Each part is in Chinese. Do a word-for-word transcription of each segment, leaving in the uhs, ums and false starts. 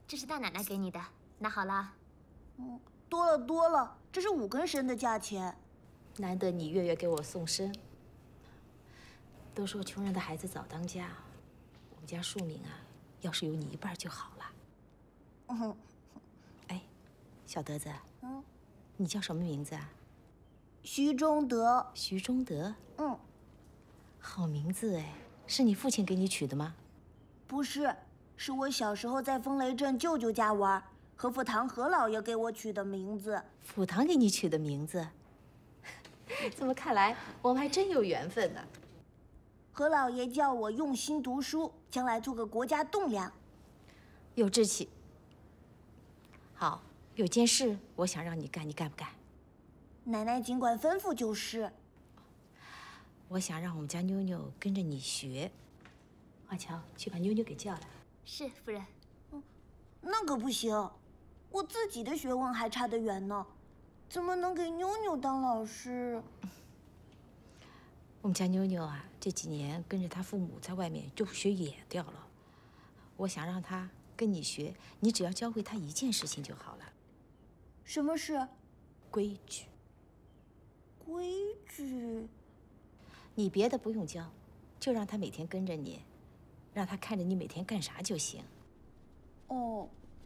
这是大奶奶给你的，拿好了。 嗯，多了多了，这是五根参的价钱。 难得你月月给我送参。都说穷人的孩子早当家，我们家庶民啊，要是有你一半就好了。 嗯， 哎，小德子， 嗯， 你叫什么名字啊？ 徐中德。 徐中德。 嗯， 好名字哎，是你父亲给你取的吗？ 不是，是我小时候在风雷镇舅舅家玩，何福堂何老爷给我取的名字。 福堂给你取的名字？这么看来，我们还真有缘分呢。 何老爷叫我用心读书，将来做个国家栋梁。 有志气。好，有件事我想让你干，你干不干？ 奶奶尽管吩咐就是。 我想让我们家妞妞跟着你学。华侨，去把妞妞给叫来。 是，夫人。 嗯，那可不行，我自己的学问还差得远呢，怎么能给妞妞当老师？ 我们家妞妞啊，这几年跟着她父母在外面就学野掉了。我想让她跟你学，你只要教会她一件事情就好了。 什么事？ 规矩。 规矩。 你别的不用教，就让她每天跟着你，让她看着你每天干啥就行。 哦。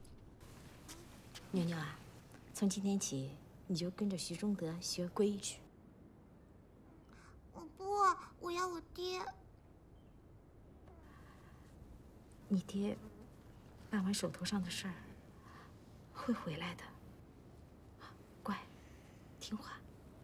妞妞啊，从今天起你就跟着徐中德学规矩。 不，我要我爹。 你爹办完手头上的事儿，会回来的。乖，听话。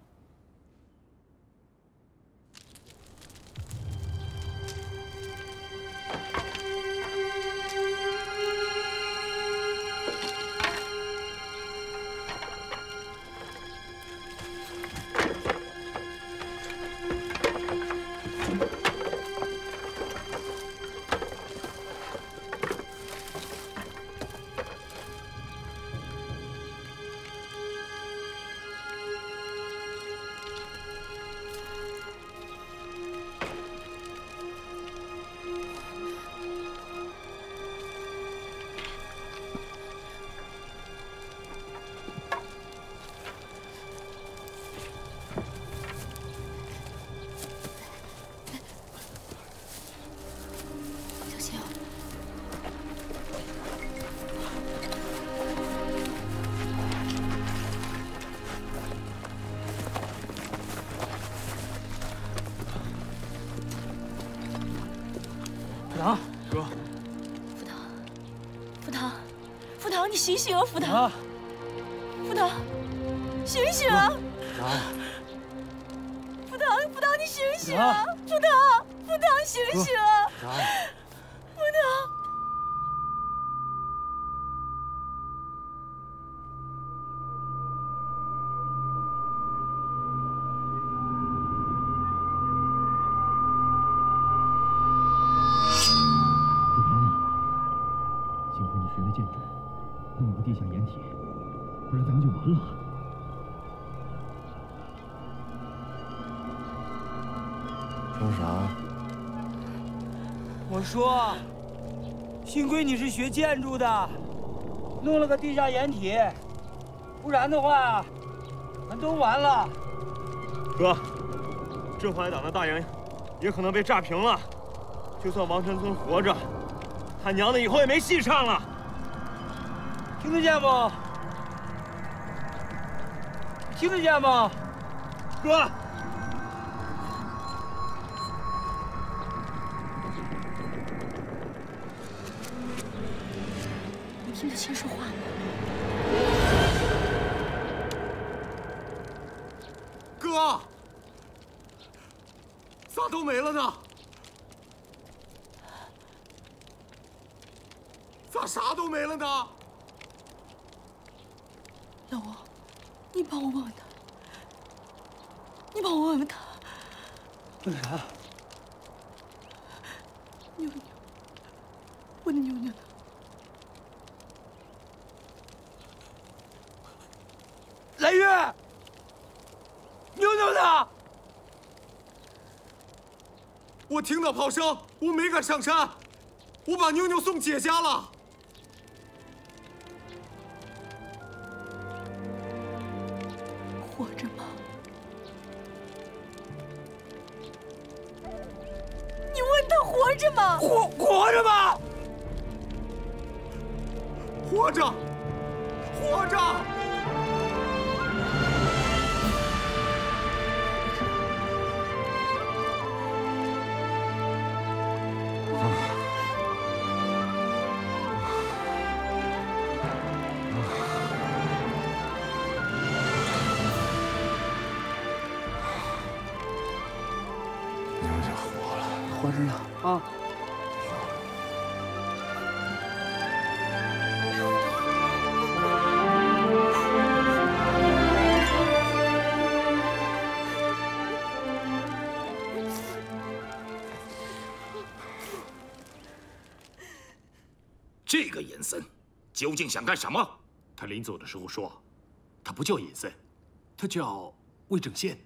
福堂， 哥， 福堂，福堂，福堂，你醒醒啊！福堂，福堂，醒醒啊！福堂，福堂，你醒醒啊！福堂，福堂，醒醒啊！福堂。 弄个地下掩体，不然咱们就完了。 说啥？ 我说，幸亏你是学建筑的，弄了个地下掩体，不然的话，咱都完了。 哥，镇淮党的大营也可能被炸平了。就算王全村活着，他娘的以后也没戏唱了。 听得见不？听得见吗，哥？ 你听得清说话吗？ 哥，咋都没了呢？咋啥都没了呢？ 老王，你帮我问问他，你帮我问问他。 问啥？ 妞妞，我的妞妞呢？来月，妞妞呢？ 我听到炮声，我没敢上山，我把妞妞送姐家了。 着吗？ 活活着吗？ 活着，活着！ 活着呢啊！ 这个尹森究竟想干什么？他临走的时候说，他不叫尹森，他叫魏正先。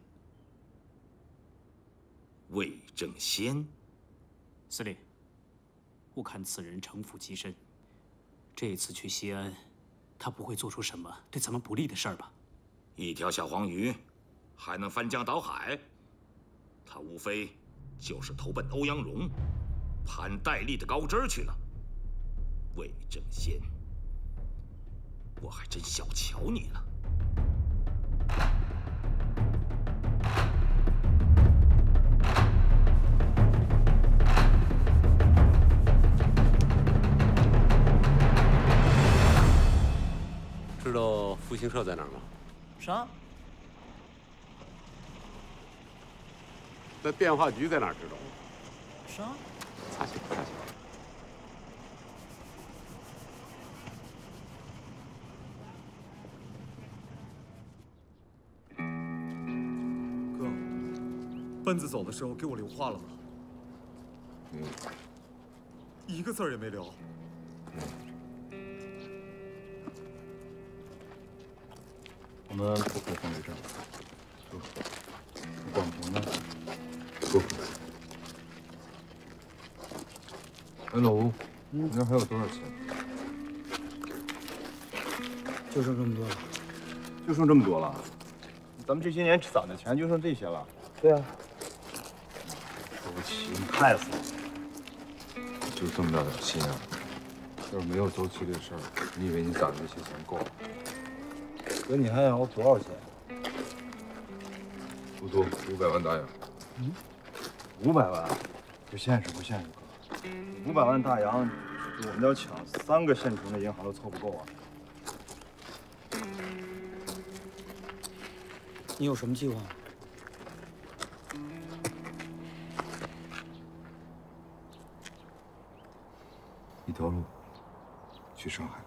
魏正先。 司令，我看此人城府极深，这次去西安，他不会做出什么对咱们不利的事儿吧？ 一条小黄鱼，还能翻江倒海？他无非就是投奔欧阳荣、攀戴笠的高枝儿去了。魏正先，我还真小瞧你了。 知道复兴社在哪儿吗？ 啥？ 那电话局在哪儿？知道吗？ 啥？ 擦去，擦去。 哥，奔子走的时候给我留话了吗？ 嗯。 一个字儿也没留。 我们不可放这账，不，广平呢？不可。哎，老吴，你那还有多少钱？ 就剩这么多了。 就剩这么多了？咱们这些年攒的钱就剩这些了？ 对啊。 周琦，你害死我！就这么大点心啊！要是没有周琦这事儿，你以为你攒的这些钱够？ 哥，你还要多少钱？ 不多，五百万大洋。 嗯，五百万，不现实，不现实，哥。五百万大洋，我们要抢三个现成的银行都凑不够啊。你有什么计划？ 一条路，去上海。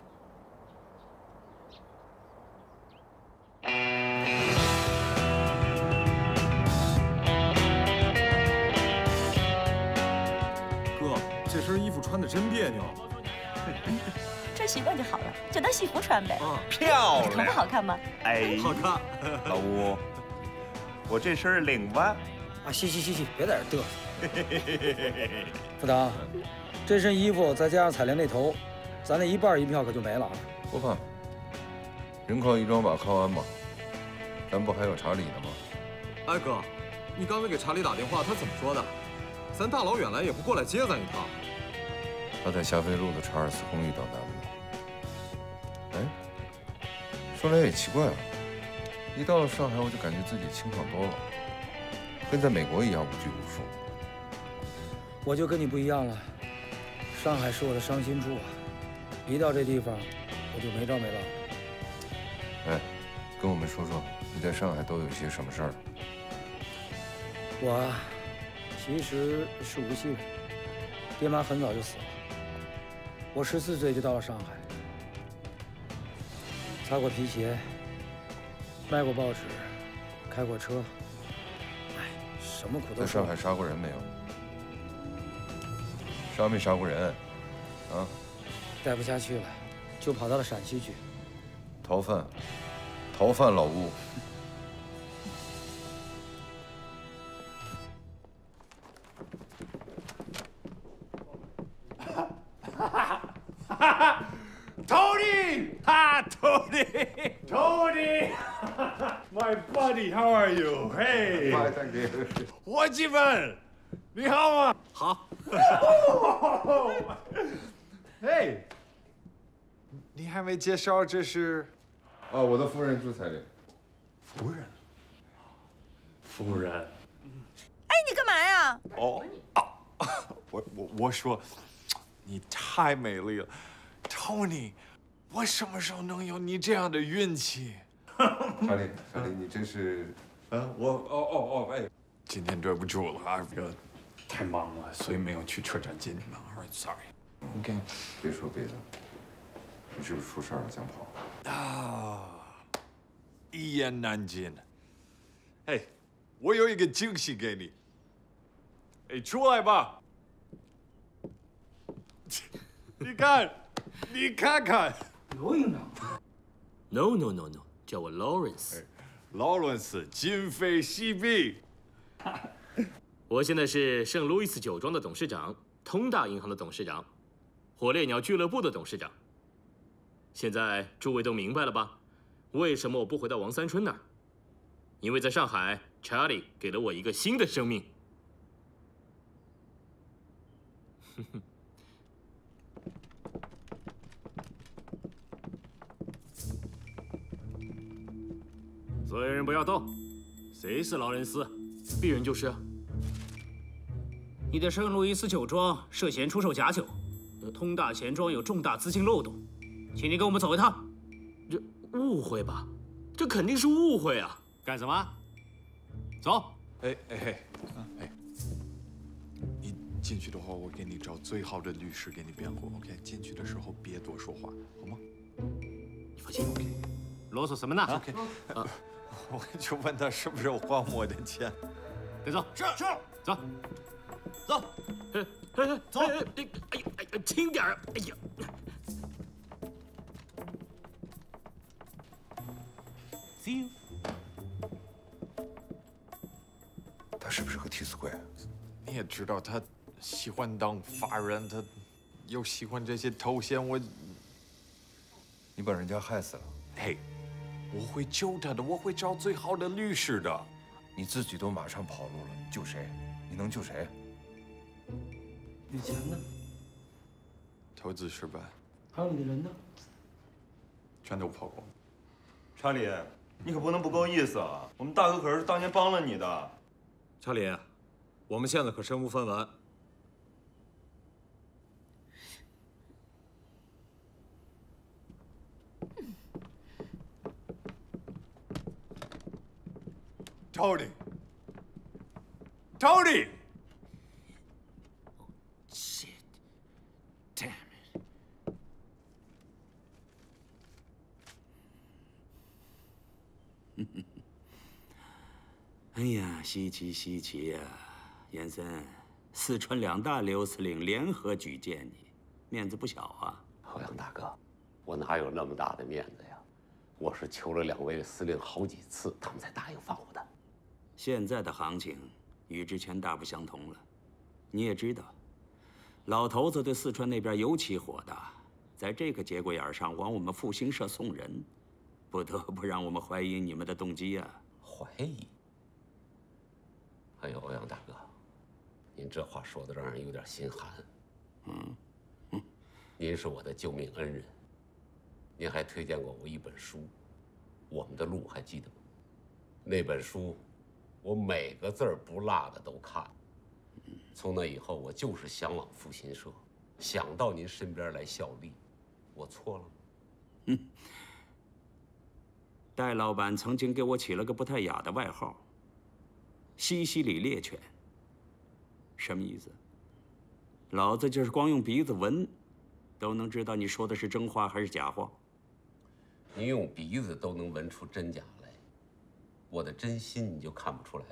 这身衣服穿的真别扭， 穿习惯就好了，就当戏服穿呗。 啊， 漂亮！ 头发好看吗？ 哎， 好看。 老吴，我这身领吧。 啊，行行行行，别在这嘚瑟。副导，这身衣服再加上彩莲那头，咱那一半银票可就没了啊。 不怕，人靠一张马靠鞍嘛。咱不还有查理呢吗？ 哎哥，你刚才给查理打电话，他怎么说的？咱大老远来也不过来接咱一趟。 他在霞飞路的查尔斯公寓等咱们呢。哎，说来也奇怪啊，一到了上海，我就感觉自己清爽多了，跟在美国一样无拘无束。 我就跟你不一样了，上海是我的伤心处啊，一到这地方我就没着没落。 哎，跟我们说说你在上海都有些什么事儿？ 我啊，其实是无锡人，爹妈很早就死了。我十四岁就到了上海，擦过皮鞋，卖过报纸，开过车，哎，什么苦都受。 在上海杀过人没有？杀没杀过人？啊？ 待不下去了，就跑到了陕西去。 逃犯，逃犯老吴。 Tony! Hi, Tony! Tony! My buddy, how are you? Hey! Fine, thank you. 伙计们，你好吗？ 好， 嘿，你还没介绍这是？ 哦，我的夫人朱彩玲。 夫人。 夫人。 哎，你干嘛呀？ 哦啊！我我我说，你太美丽了 ，Tony， 我什么时候能有你这样的运气？ 查理，查理，你真是…… 嗯，我哦哦哦，哎，今天对不住了啊，这个太忙了，所以没有去车站接你们。All right, sorry. OK。 别说别的，你是不是出事了，想跑？ 啊，一言难尽。哎，我有一个惊喜给你。哎，出来吧！你看，你看看。 罗营长。 No no no no， 叫我 Lawrence。 劳伦斯，今非昔比。 我现在是圣路易斯酒庄的董事长，通大银行的董事长，火烈鸟俱乐部的董事长。现在诸位都明白了吧？为什么我不回到王三春那儿？因为在上海，查理给了我一个新的生命。所有人不要动。谁是劳伦斯？鄙人就是啊。 你的圣路易斯酒庄涉嫌出售假酒，通大钱庄有重大资金漏洞，请你跟我们走一趟。 这误会吧？这肯定是误会啊！ 干什么？走。 哎哎嘿，哎，你进去的话，我给你找最好的律师给你辩护。OK， 进去的时候别多说话，好吗？ 你放心。OK。 啰嗦什么呢 ？OK。啊，我就问他是不是还我的钱。 跟走。 是是。 走。 走。哎哎走。哎哎哎哎，轻点儿！哎呀。 See you。 他是不是个替死鬼？ 你也知道他喜欢当法人，他又喜欢这些头衔，我…… 你把人家害死了。 嘿，我会救他的，我会找最好的律师的。 你自己都马上跑路了，你救谁？你能救谁？ 你的钱呢？ 投资失败。 还有你的人呢？ 全都跑光。 查理，你可不能不够意思啊！我们大哥可是当年帮了你的。 查理，我们现在可身无分文。 Tony，Tony， Tony! Shit, damn it！ 哎呀，稀奇稀奇呀，严森，四川两大刘司令联合举荐你，面子不小啊。 欧阳大哥，我哪有那么大的面子呀？我是求了两位司令好几次，他们才答应放我的。 现在的行情与之前大不相同了，你也知道，老头子对四川那边尤其火大，在这个节骨眼上往我们复兴社送人，不得不让我们怀疑你们的动机呀。 怀疑？哎呦，欧阳大哥，您这话说的让人有点心寒。 嗯， 嗯，您是我的救命恩人，您还推荐过我一本书，《我们的路》，还记得吗？那本书，我每个字儿不落的都看。从那以后，我就是向往复兴社，想到您身边来效力。我错了吗？ 嗯。戴老板曾经给我起了个不太雅的外号——西西里猎犬。什么意思？老子就是光用鼻子闻，都能知道你说的是真话还是假话。 你用鼻子都能闻出真假来，我的真心你就看不出来吗？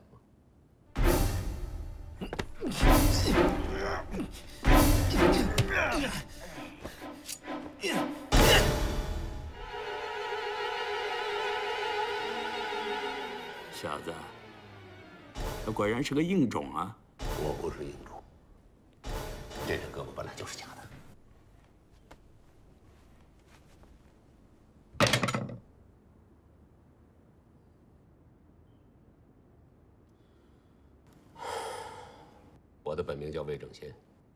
小子，果然是个硬种啊！ 我不是硬种，这人胳膊本来就是假的。我的本名叫魏正先，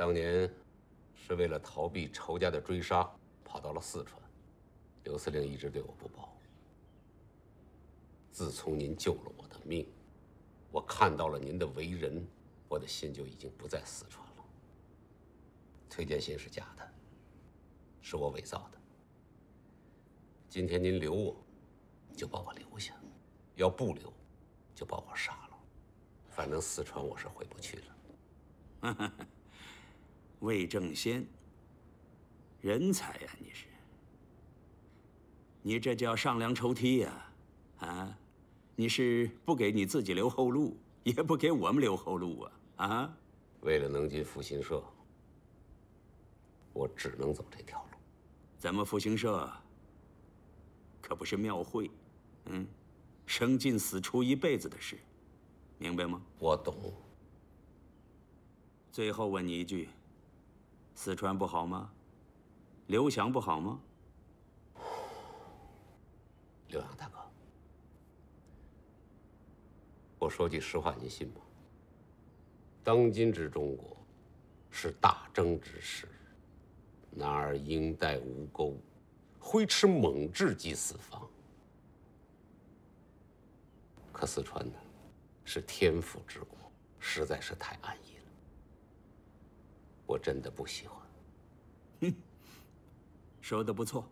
当年是为了逃避仇家的追杀，跑到了四川。刘司令一直对我不薄。自从您救了我的命，我看到了您的为人，我的心就已经不在四川了。推荐信是假的，是我伪造的。今天您留我，就把我留下；要不留，就把我杀了。反正四川我是回不去了。 魏正先，人才呀、啊！你是，你这叫上梁抽屉呀！啊，你是不给你自己留后路，也不给我们留后路啊！啊， 为了能进复兴社，我只能走这条路。 咱们复兴社可不是庙会，嗯，生进死出一辈子的事，明白吗？ 我懂。 最后问你一句。四川不好吗？刘翔不好吗？ 刘洋大哥，我说句实话，您信吗？当今之中国，是大征之时，男儿应待无钩，挥斥猛志即四方。可四川呢，是天府之国，实在是太安逸了。我真的不喜欢。 哼，说的不错。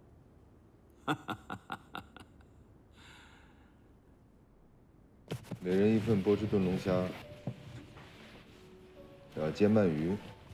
每人一份波士顿龙虾，要煎鳗鱼，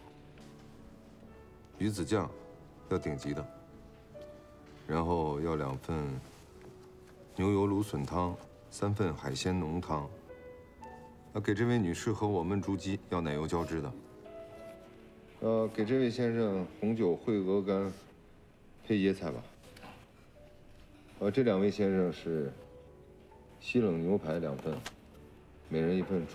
鱼子酱，要顶级的。然后要两份牛油芦笋汤，三份海鲜浓汤。要给这位女士和我焖猪鸡，要奶油交织的。呃，给这位先生红酒烩鹅肝，配椰菜吧。呃，这两位先生是西冷牛排两份，每人一份。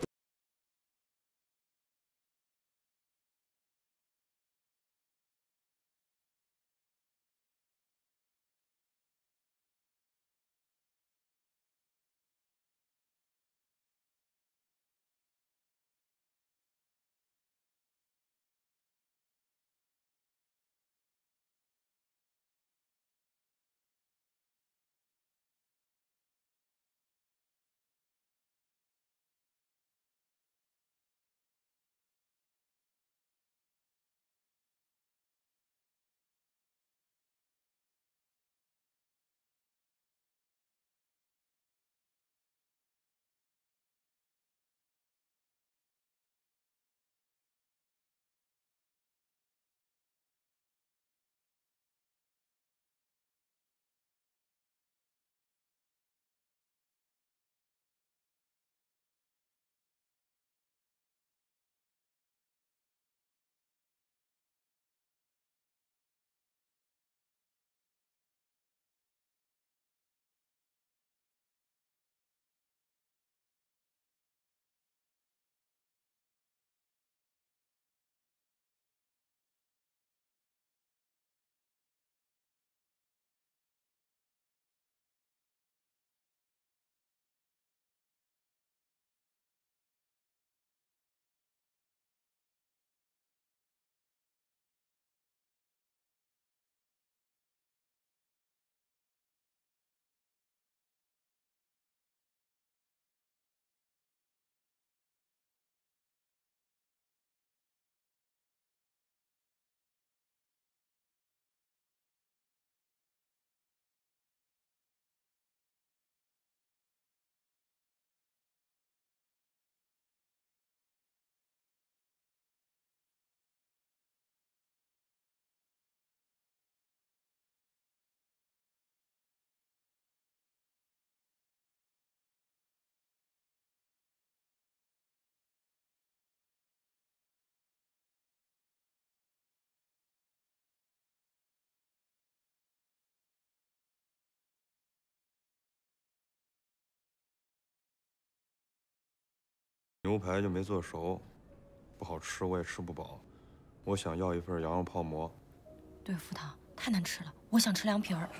牛排就没做熟，不好吃，我也吃不饱。我想要一份羊肉泡馍。 对，副堂太难吃了，我想吃凉皮儿。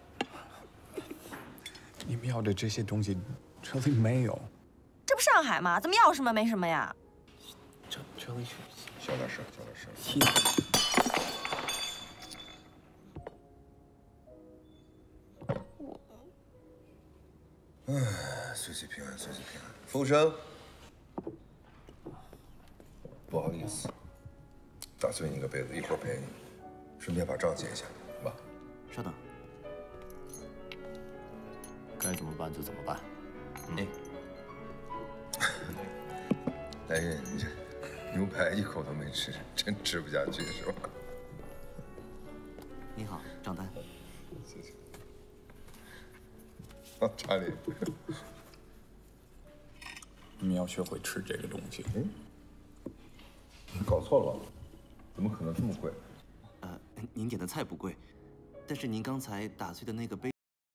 你们要的这些东西这里没有。 这不上海吗？怎么要什么没什么呀？ 这这里是小点声，小点声。 七。 哎，岁岁平安，岁岁平安。风声，不好意思，打碎你个杯子，一会儿赔你，顺便把账结一下，好吧？ 稍等。 该怎么办就怎么办。 哎。 来人，你这牛排一口都没吃，真吃不下去是吧？ 你好，账单。 谢谢。哦，查理， 你要学会吃这个东西。 嗯，搞错了吧？怎么可能这么贵？ 呃，您点的菜不贵，但是您刚才打碎的那个杯。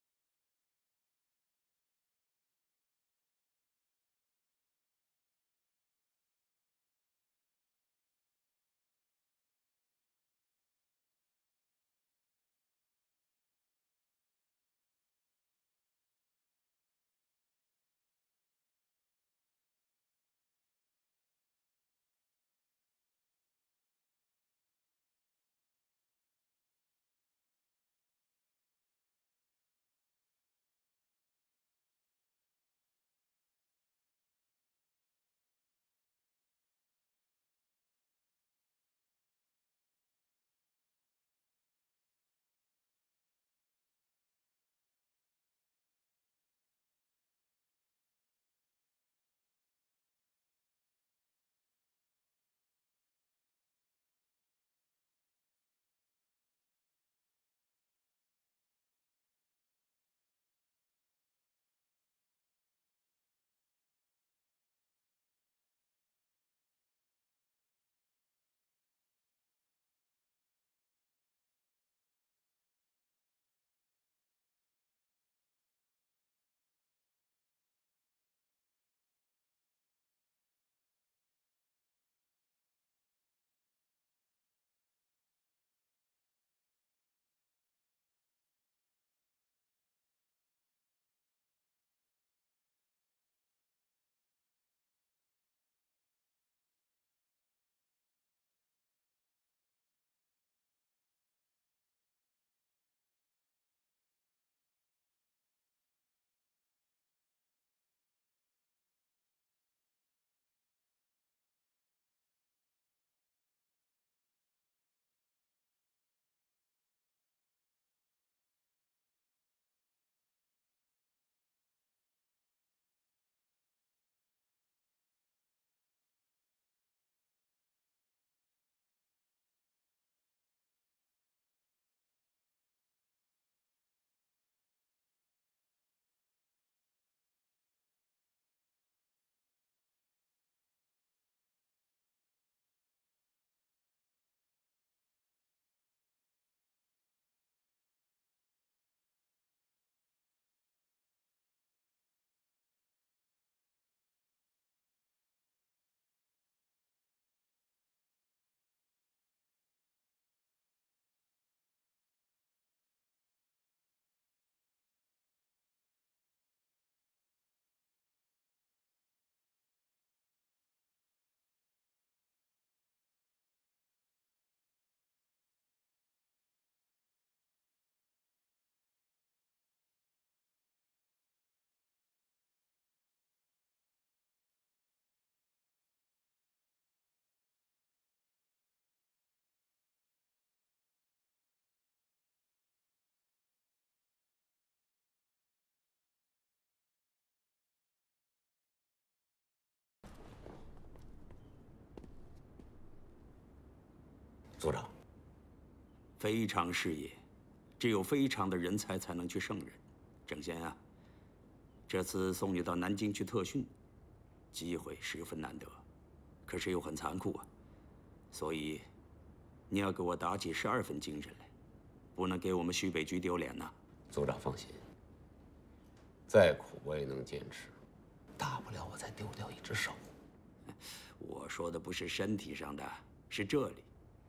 组长， 非常事业，只有非常的人才才能去胜任。郑贤啊，这次送你到南京去特训，机会十分难得，可是又很残酷啊。所以，你要给我打起十二分精神来，不能给我们徐北局丢脸呐。 组长放心，再苦我也能坚持，大不了我再丢掉一只手。 我说的不是身体上的，是这里。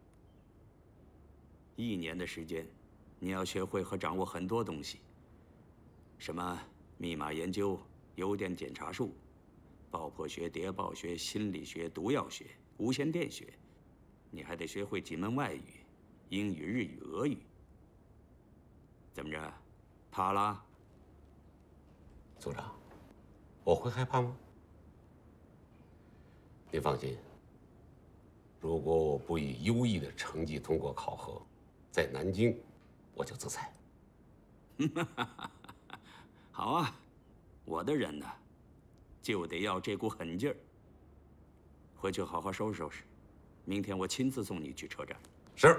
一年的时间，你要学会和掌握很多东西，什么密码研究、邮电检查术、爆破学、谍报学、心理学、毒药学、无线电学， 你还得学会几门外语，英语、日语、俄语。怎么着，怕了？ 组长，我会害怕吗？你放心，如果我不以优异的成绩通过考核，在南京我就自裁。 好啊，我的人呢，就得要这股狠劲儿。回去好好收拾收拾，明天我亲自送你去车站。 是。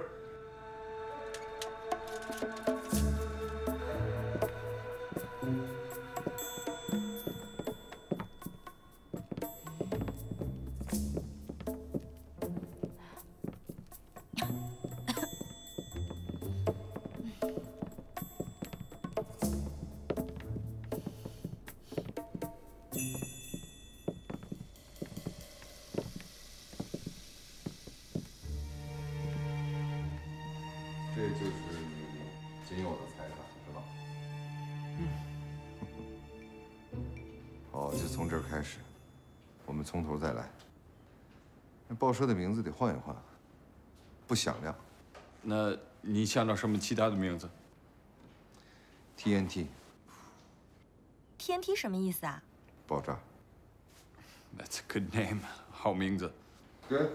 这就是你仅有的财产，是吧？嗯。好，就从这儿开始，我们从头再来。那报社的名字得换一换，不响亮。 那你想到什么其他的名字 ？T N T。T N T 什么意思啊？ 爆炸。 That's a good name， 好名字。 Good。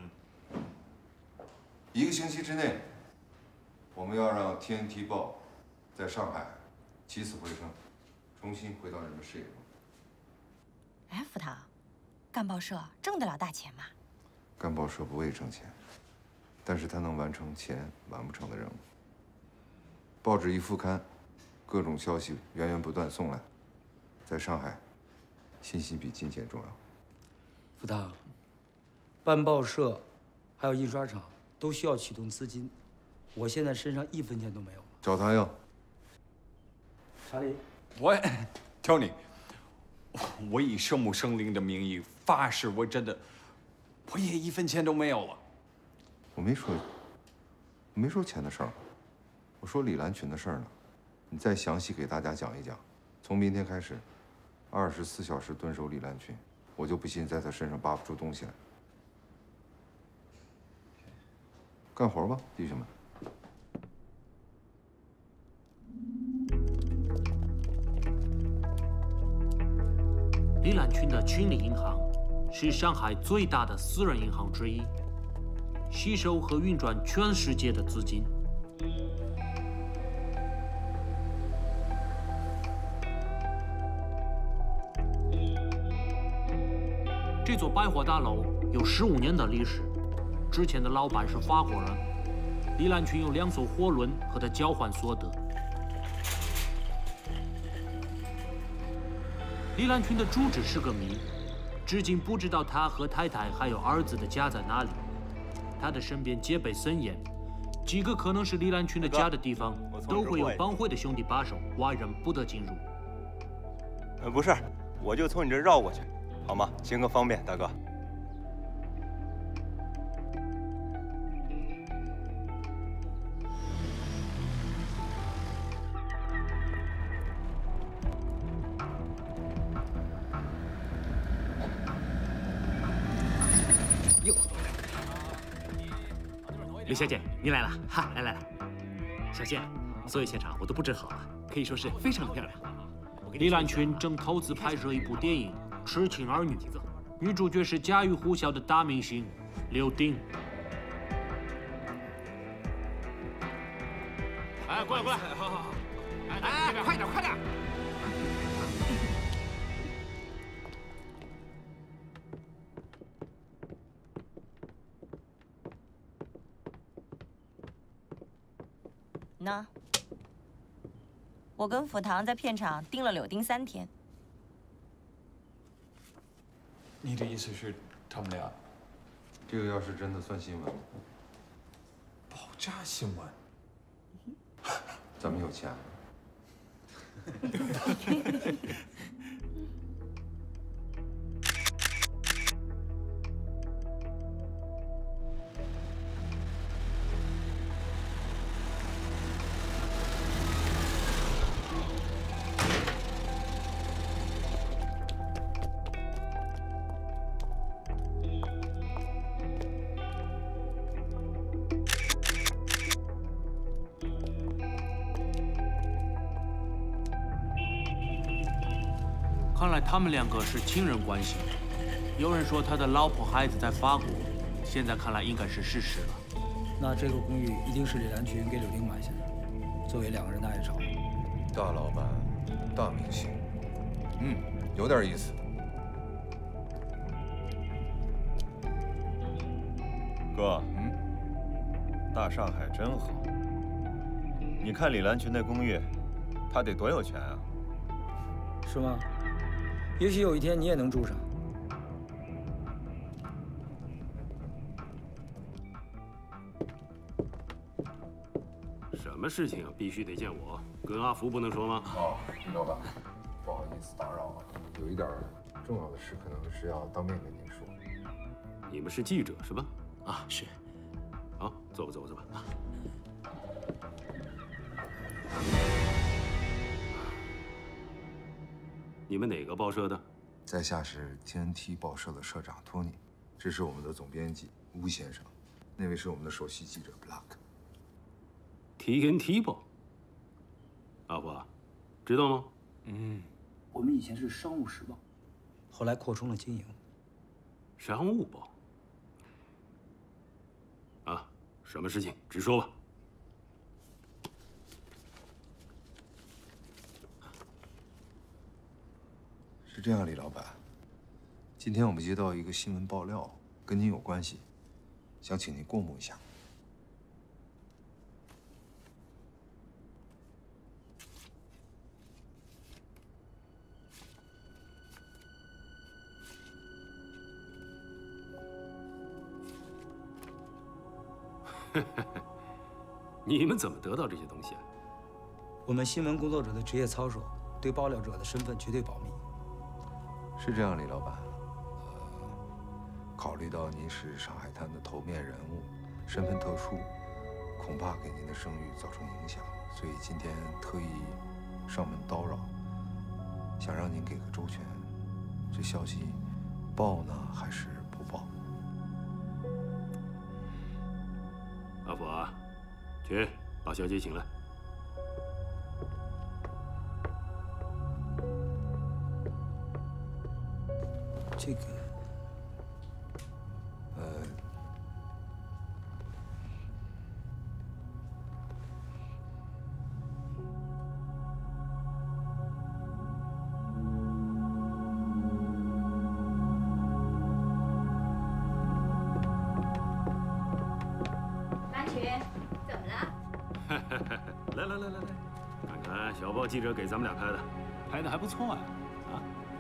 一个星期之内。我们要让 T N T 报在上海起死回生，重新回到人们视野中。 哎，福堂，干报社挣得了大钱吗？ 干报社不为挣钱，但是它能完成钱完不成的任务。报纸一副刊，各种消息源源不断送来，在上海，信息比金钱重要。 福堂，办报社还有印刷厂都需要启动资金。我现在身上一分钱都没有了。 找他要。 查理， 我 ，Tony， 我以圣母圣灵的名义发誓，我真的，我也一分钱都没有了。 我没说，我没说钱的事儿，我说李兰群的事儿呢。你再详细给大家讲一讲。从明天开始，二十四小时蹲守李兰群，我就不信在他身上扒不出东西来。干活吧，弟兄们。 李兰群的群力银行是上海最大的私人银行之一，吸收和运转全世界的资金。这座百货大楼有十五年的历史，之前的老板是法国人。李兰群有两艘货轮和他交换所得。李兰群的住址是个谜，至今不知道他和太太还有儿子的家在哪里。他的身边戒备森严，几个可能是李兰群的家的地方，都会有帮会的兄弟把守，外人不得进入。 呃，不是，我就从你这绕过去，好吗？行个方便，大哥。 李小姐，你来了，哈，来来来，小谢，所有现场我都布置好了，可以说是非常的漂亮。李兰群正投资拍摄一部电影《痴情儿女》，女主角是家喻户晓的大明星刘丁。 哎，过来过来，好好好，哎，快点快点！ 那，我跟福堂在片场盯了柳丁三天。 你的意思是他们俩？ 这个要是真的算新闻吗？ 爆炸新闻？ 咱们有钱。 看来他们两个是亲人关系。有人说他的老婆孩子在法国，现在看来应该是事实了。 那这个公寓一定是李兰群给柳丁买下的，作为两个人的爱巢。 大老板，大明星，嗯，有点意思。 哥，嗯，大上海真好。你看李兰群那公寓，他得多有钱啊！ 是吗？也许有一天你也能住上。 什么事情必须得见我，跟阿福不能说吗？ 哦，李老板，不好意思打扰了，有一点重要的事，可能是要当面跟您说。 你们是记者是吧？啊，是。好，坐吧，坐吧，坐吧。啊。你们哪个报社的？ 在下是 T N T 报社的社长托尼，这是我们的总编辑吴先生，那位是我们的首席记者 Black。T N T 报，阿福，知道吗？ 嗯，我们以前是商务时报，后来扩充了经营。 商务报。啊，什么事情直说吧。 是这样，李老板，今天我们接到一个新闻爆料，跟您有关系，想请您过目一下。 你们怎么得到这些东西啊？ 我们新闻工作者的职业操守，对爆料者的身份绝对保密。 是这样，李老板，呃，考虑到您是上海滩的头面人物，身份特殊，恐怕给您的声誉造成影响，所以今天特意上门叨扰，想让您给个周全。这消息报呢，还是不报？ 阿福啊，去把小姐请来。 这个， 呃， 蓝群，怎么了？ 来来来来来，看看小报记者给咱们俩拍的，拍的还不错啊。啊。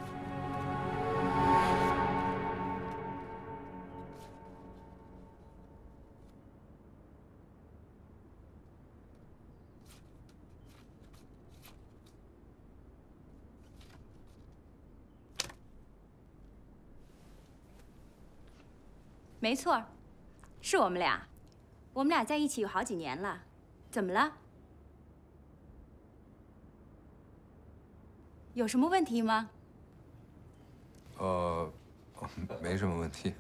没错，是我们俩，我们俩在一起有好几年了，怎么了？有什么问题吗？ 呃，没什么问题。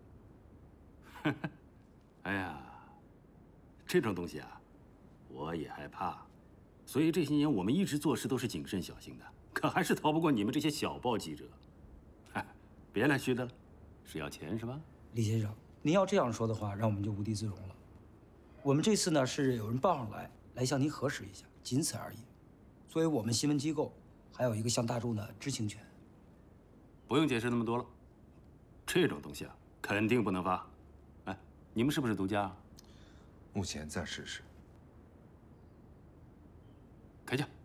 哎呀，这种东西啊，我也害怕，所以这些年我们一直做事都是谨慎小心的，可还是逃不过你们这些小报记者。别来虚的了，是要钱是吧？ 李先生，您要这样说的话，让我们就无地自容了。我们这次呢是有人报上来，来向您核实一下，仅此而已。作为我们新闻机构，还有一个向大众的知情权。 不用解释那么多了，这种东西啊，肯定不能发。哎，你们是不是独家？ 目前暂时是。 开价。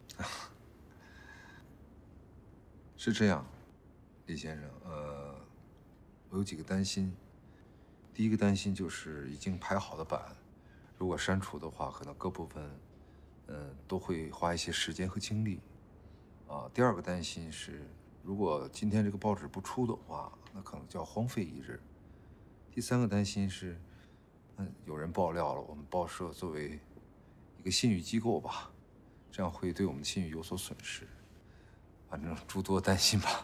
是这样，李先生，呃，我有几个担心。第一个担心就是已经排好的版，如果删除的话，可能各部分，嗯、呃，都会花一些时间和精力。啊，第二个担心是，如果今天这个报纸不出的话，那可能就要荒废一日。第三个担心是，嗯，有人爆料了，我们报社作为一个信誉机构吧，这样会对我们的信誉有所损失。反正诸多担心吧。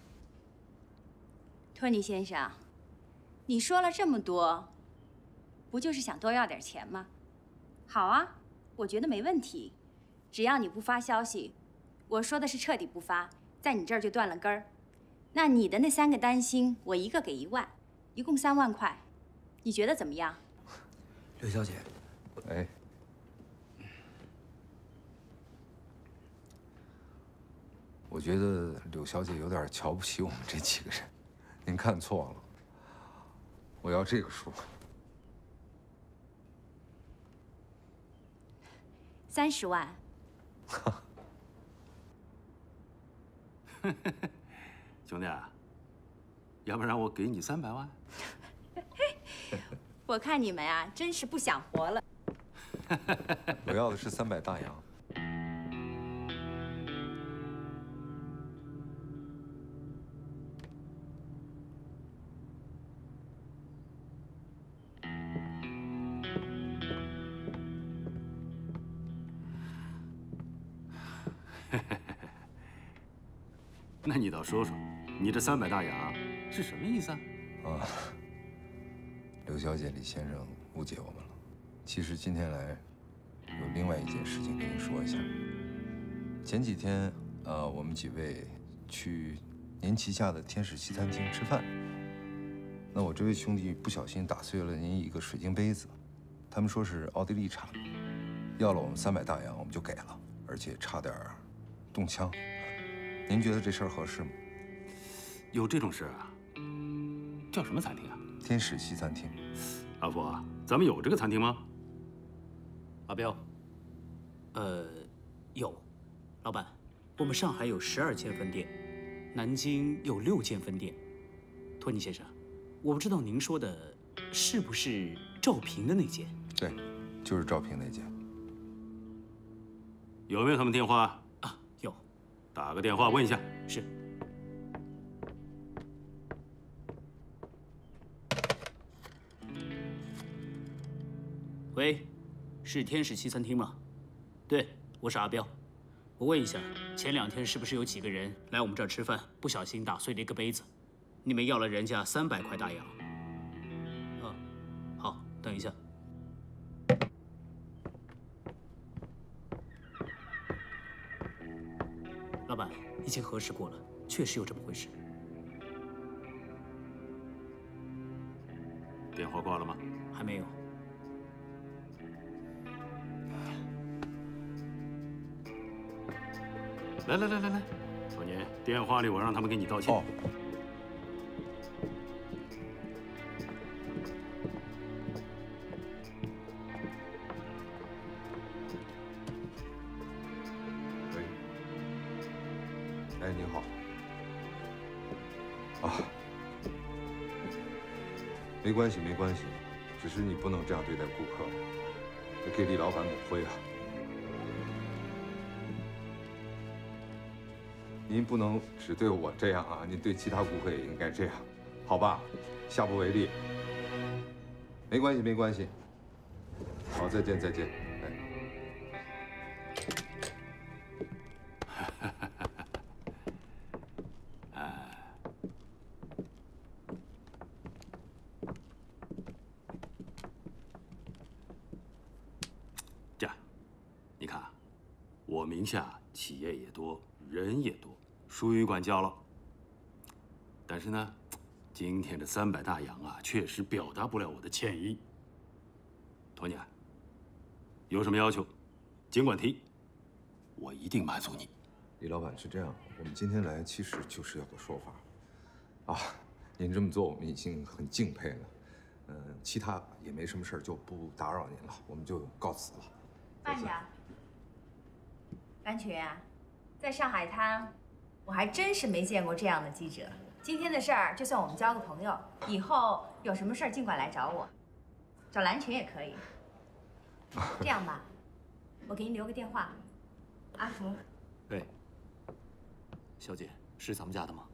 托尼先生，你说了这么多，不就是想多要点钱吗？好啊，我觉得没问题，只要你不发消息。我说的是彻底不发，在你这儿就断了根儿。 那你的那三个担心，我一个给一万，一共三万块，你觉得怎么样？ 刘小姐， 哎，我觉得柳小姐有点瞧不起我们这几个人，您看错了。我要这个数。 三十万。 兄弟啊，要不然我给你三百万。 我看你们啊，真是不想活了。 我要的是三百大洋。 那你倒说说，你这三百大洋是什么意思啊？ 啊，刘小姐、李先生误解我们了。其实今天来有另外一件事情跟您说一下。前几天，呃，我们几位去您旗下的天使西餐厅吃饭，那我这位兄弟不小心打碎了您一个水晶杯子，他们说是奥地利产，要了我们三百大洋，我们就给了，而且差点动枪。您觉得这事儿合适吗？ 有这种事啊？叫什么餐厅啊？ 天使西餐厅。 阿福，咱们有这个餐厅吗？ 阿彪，呃，有。老板，我们上海有十二间分店，南京有六间分店。托尼先生，我不知道您说的是不是赵平的那间？ 对，就是赵平那间。 有没有他们电话？ 啊，有。 打个电话问一下。 是。喂，是天使西餐厅吗？对，我是阿彪。我问一下，前两天是不是有几个人来我们这儿吃饭，不小心打碎了一个杯子？你们要了人家三百块大洋。啊，好，等一下。老板，已经核实过了，确实有这么回事。 电话挂了吗？ 还没有。 来来来来来，托尼，电话里我让他们给你道歉。哦。 喂。哎，您好。啊。没关系，没关系，只是你不能这样对待顾客，这给李老板抹灰啊。您不能只对我这样啊，您对其他顾客也应该这样，好吧？下不为例。没关系，没关系。好，再见，再见。 哎。这样，你看，我名下企业也多，人也多。疏于管教了，但是呢，今天这三百大洋啊，确实表达不了我的歉意。托尼，有什么要求，尽管提，我一定满足你。 李老板是这样，我们今天来其实就是要个说法，啊，您这么做我们已经很敬佩了，嗯，其他也没什么事儿，就不打扰您了，我们就告辞了。 慢着，蓝群啊，在上海滩。我还真是没见过这样的记者。今天的事儿就算我们交个朋友，以后有什么事儿尽管来找我，找蓝群也可以。这样吧，我给您留个电话，阿福。 喂，小姐，是咱们家的吗？